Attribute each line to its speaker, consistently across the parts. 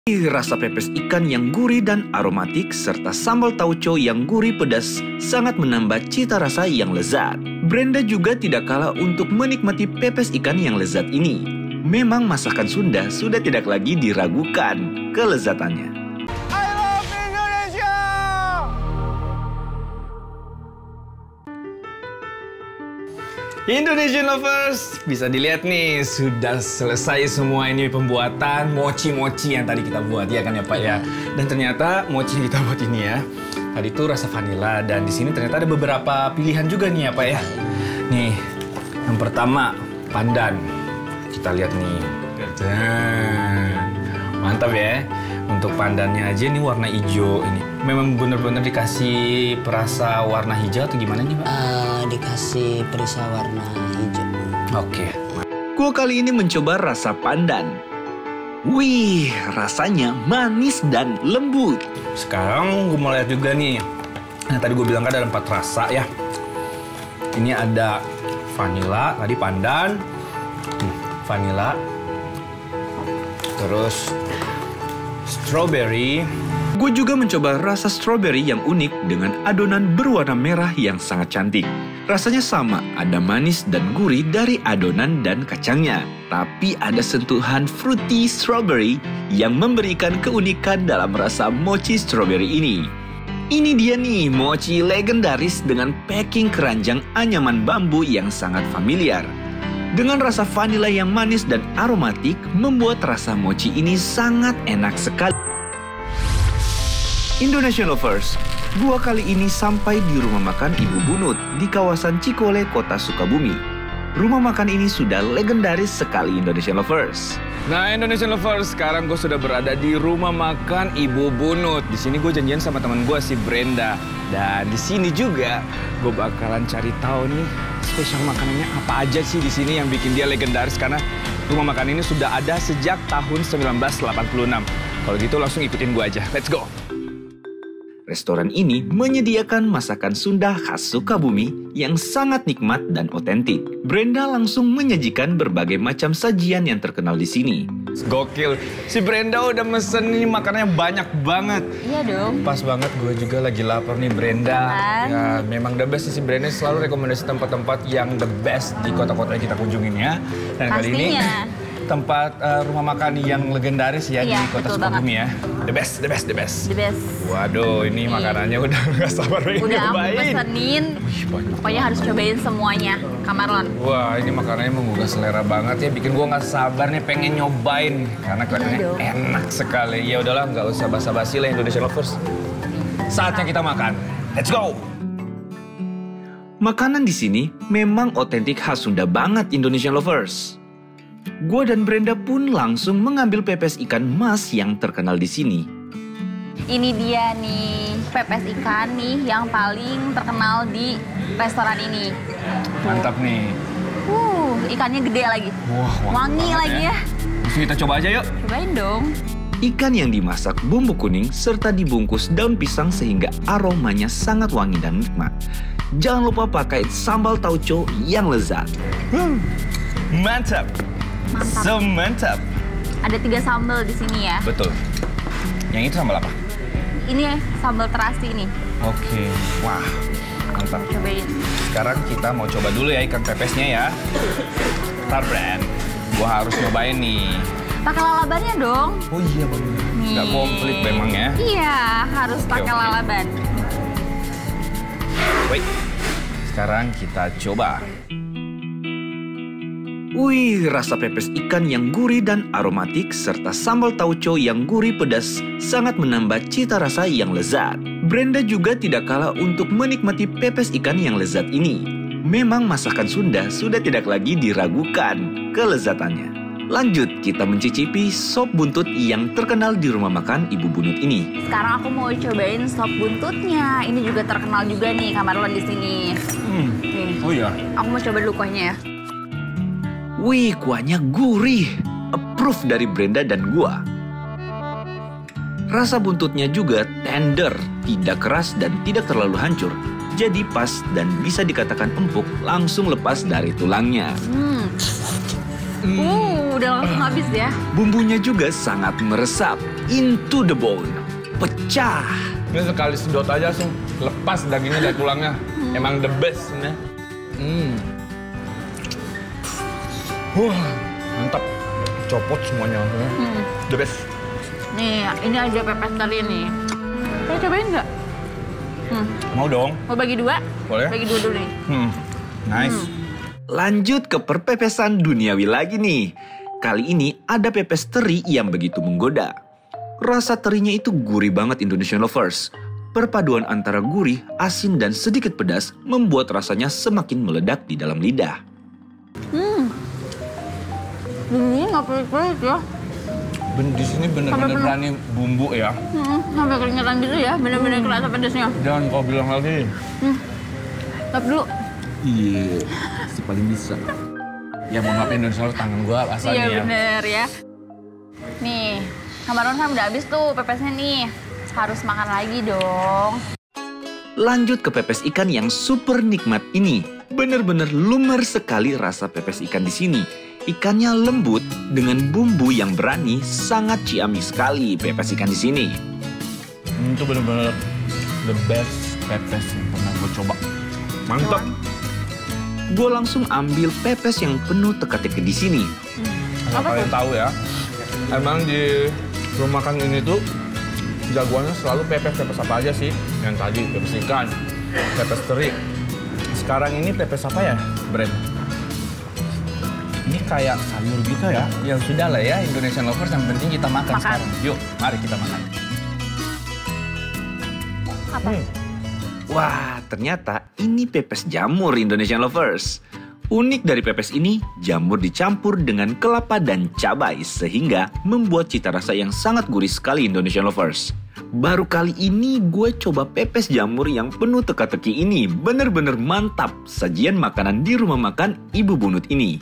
Speaker 1: Rasa pepes ikan yang gurih dan aromatik serta sambal tauco yang gurih pedas sangat menambah cita rasa yang lezat. Brenda juga tidak kalah untuk menikmati pepes ikan yang lezat ini. Memang masakan Sunda sudah tidak lagi diragukan kelezatannya.
Speaker 2: I love Indonesia!
Speaker 3: Indonesian lovers, bisa dilihat nih sudah selesai semua ini pembuatan mochi-mochi yang tadi kita buat ya kan ya Pak ya. Dan ternyata mochi yang kita buat ini ya, tadi itu rasa vanila dan di sini ternyata ada beberapa pilihan juga nih ya Pak ya. Nih, yang pertama pandan. Kita lihat nih. Mantap ya. Untuk pandannya aja ini warna hijau ini. Memang benar-benar dikasih perasa warna hijau atau gimana nih Pak?
Speaker 4: Dikasih perisa warna hijau.
Speaker 3: Oke.
Speaker 1: Gua kali ini mencoba rasa pandan. Wih, rasanya manis dan lembut.
Speaker 3: Sekarang gue mau lihat juga nih. Nah, tadi gue bilang kan ada 4 rasa ya. Ini ada vanila, tadi pandan, vanila, terus strawberry.
Speaker 1: Gue juga mencoba rasa strawberry yang unik dengan adonan berwarna merah yang sangat cantik. Rasanya sama, ada manis dan gurih dari adonan dan kacangnya. Tapi ada sentuhan fruity strawberry yang memberikan keunikan dalam rasa mochi strawberry ini. Ini dia nih, mochi legendaris dengan packing keranjang anyaman bambu yang sangat familiar. Dengan rasa vanila yang manis dan aromatik, membuat rasa mochi ini sangat enak sekali. Indonesian lovers, gua kali ini sampai di rumah makan Ibu Bunut di kawasan Cikole, Kota Sukabumi. Rumah makan ini sudah legendaris sekali Indonesian lovers.
Speaker 3: Nah, Indonesian lovers, sekarang gue sudah berada di rumah makan Ibu Bunut. Di sini gue janjian sama teman gue si Brenda. Dan di sini juga gue bakalan cari tahu nih spesial makanannya apa aja sih di sini yang bikin dia legendaris, karena rumah makan ini sudah ada sejak tahun 1986. Kalau gitu langsung ikutin gue aja. Let's go.
Speaker 1: Restoran ini menyediakan masakan Sunda khas Sukabumi yang sangat nikmat dan otentik. Brenda langsung menyajikan berbagai macam sajian yang terkenal di sini.
Speaker 3: Gokil, si Brenda udah mesen ini makanannya banyak banget.
Speaker 5: Iya dong.
Speaker 3: Pas banget, gue juga lagi lapar nih Brenda. Ya, memang the best sih, si Brenda selalu rekomendasi tempat-tempat yang the best di kota-kota yang kita kunjungin ya. Dan kali ini tempat rumah makan yang legendaris ya di Kota Sukabumi ya. The best, the best, the best.
Speaker 5: The best.
Speaker 3: Waduh, ini makanannya udah nggak sabar pengen
Speaker 5: Udah aku
Speaker 3: nyobain.
Speaker 5: pesenin. Pokoknya harus cobain semuanya, Kak Marlon.
Speaker 3: Wah, ini makanannya menggugah selera banget ya. Bikin gua nggak sabar nih pengen nyobain. Karena kelihatannya enak sekali. Ya udahlah, nggak usah basa-basi lah Indonesian lovers. Saatnya kita makan. Let's go!
Speaker 1: Makanan di sini memang otentik khas Sunda banget Indonesian lovers. Gua dan Brenda pun langsung mengambil pepes ikan mas yang terkenal di sini.
Speaker 5: Ini dia nih, pepes ikan nih yang paling terkenal di restoran ini.
Speaker 3: Mantap nih.
Speaker 5: Ikannya gede lagi.
Speaker 3: Wah,
Speaker 5: wangi lagi ya.
Speaker 3: Langsung kita coba aja yuk.
Speaker 5: Cobain dong.
Speaker 1: Ikan yang dimasak bumbu kuning serta dibungkus daun pisang sehingga aromanya sangat wangi dan nikmat. Jangan lupa pakai sambal tauco yang lezat.
Speaker 3: Mantap.
Speaker 5: Mantap.
Speaker 3: So mantap.
Speaker 5: Ada 3 sambal di sini ya.
Speaker 3: Betul. Yang itu sambal apa?
Speaker 5: Ini sambal terasi nih.
Speaker 3: Oke. Wah, mantap.
Speaker 5: Cobain.
Speaker 3: Sekarang kita mau coba dulu ya ikan pepesnya ya. Ntar Bran, gua harus nyobain nih.
Speaker 5: Pakai lalabannya dong.
Speaker 3: Oh iya bener. Nggak komplit memang ya.
Speaker 5: Iya, harus pakai lalaban.
Speaker 3: Baik, sekarang kita coba.
Speaker 1: Wih, rasa pepes ikan yang gurih dan aromatik serta sambal tauco yang gurih pedas sangat menambah cita rasa yang lezat. Brenda juga tidak kalah untuk menikmati pepes ikan yang lezat ini. Memang masakan Sunda sudah tidak lagi diragukan kelezatannya. Lanjut, kita mencicipi sop buntut yang terkenal di rumah makan Ibu Bunut ini.
Speaker 5: Sekarang aku mau cobain sop buntutnya. Ini juga terkenal juga nih, Kak Marlon di sini. Nih.
Speaker 3: Oh iya.
Speaker 5: Aku mau coba dulu kuahnya ya.
Speaker 1: Wih, kuahnya gurih. Approve dari Brenda dan gua. Rasa buntutnya juga tender, tidak keras dan tidak terlalu hancur. Jadi pas dan bisa dikatakan empuk langsung lepas dari tulangnya.
Speaker 5: Udah langsung habis ya.
Speaker 1: Bumbunya juga sangat meresap. into the bone. Pecah.
Speaker 3: Ini sekali sedot aja sih, lepas dagingnya dari tulangnya. Emang the best ya. Mantap. Copot semuanya. The best.
Speaker 5: Nih, ini aja pepes teri nih. Mau cobain nggak?
Speaker 3: Mau dong.
Speaker 5: Mau bagi dua?
Speaker 3: Boleh.
Speaker 5: Bagi dua dulu nih.
Speaker 3: Nice.
Speaker 1: Lanjut ke perpepesan duniawi lagi nih. Kali ini ada pepes teri yang begitu menggoda. Rasa terinya itu gurih banget Indonesian lovers. Perpaduan antara gurih, asin, dan sedikit pedas membuat rasanya semakin meledak di dalam lidah.
Speaker 5: Bumbunya nggak pelit-pelit ya.
Speaker 3: Di sini bener-bener berani bumbu ya.
Speaker 5: Sampai keringetan gitu ya, bener-bener kerasa pedasnya.
Speaker 3: Jangan kau bilang lagi.
Speaker 5: Tap dulu.
Speaker 3: Iya, si paling bisa. Ya mau ngapain Indonesia tangan gua basah
Speaker 5: Iya
Speaker 3: nih ya.
Speaker 5: bener ya. Nih, Kamaron kan udah habis tuh pepesnya nih. Harus makan lagi dong.
Speaker 1: Lanjut ke pepes ikan yang super nikmat ini. Bener-bener lumer sekali rasa pepes ikan di sini. Ikannya lembut dengan bumbu yang berani, sangat ciamik sekali pepes ikan di sini.
Speaker 3: Itu bener-bener the best pepes yang pernah gue coba. Mantap.
Speaker 1: Gue langsung ambil pepes yang penuh teka-teki di sini.
Speaker 3: Apa kalian tahu ya, emang di rumah makan ini tuh jagoannya selalu pepes apa aja sih? Yang tadi pepes ikan, pepes teri. Sekarang ini pepes apa ya, Brand? Ini kayak sayur gitu ya. Ya sudah lah ya, Indonesian lovers yang penting kita makan sekarang. Yuk, mari kita makan.
Speaker 5: Apa?
Speaker 1: Wah, ternyata ini pepes jamur Indonesian lovers. Unik dari pepes ini, jamur dicampur dengan kelapa dan cabai sehingga membuat cita rasa yang sangat gurih sekali Indonesian lovers. Baru kali ini gue coba pepes jamur yang penuh teka-teki ini. Bener-bener mantap sajian makanan di rumah makan Ibu Bunut ini.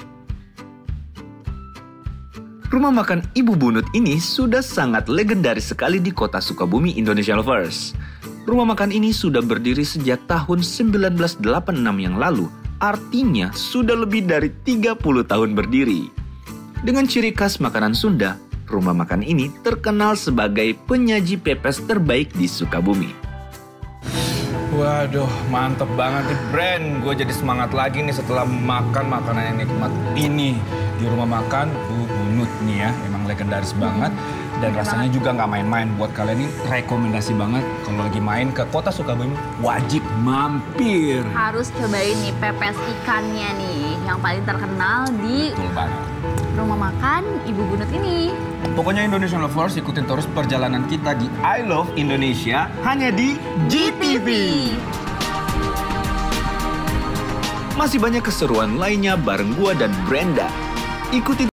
Speaker 1: Rumah makan Ibu Bunut ini sudah sangat legendaris sekali di kota Sukabumi, Indonesia lovers. Rumah makan ini sudah berdiri sejak tahun 1986 yang lalu, artinya sudah lebih dari 30 tahun berdiri. Dengan ciri khas makanan Sunda, rumah makan ini terkenal sebagai penyaji pepes terbaik di Sukabumi.
Speaker 3: Waduh, mantep banget nih Brand. Gue jadi semangat lagi nih setelah makan makanan yang nikmat ini di rumah makan Bu Bunut nih ya. Emang legendaris banget dan rasanya juga nggak main-main. Buat kalian ini rekomendasi banget kalau lagi main ke kota Sukabumi wajib mampir.
Speaker 5: Harus cobain nih pepes ikannya nih yang paling terkenal di
Speaker 3: Betul banget.
Speaker 5: rumah makan Ibu Bunut ini.
Speaker 3: Pokoknya Indonesian lovers ikutin terus perjalanan kita di I Love Indonesia hanya di
Speaker 1: GTV. Masih banyak keseruan lainnya bareng gua dan Brenda. Ikuti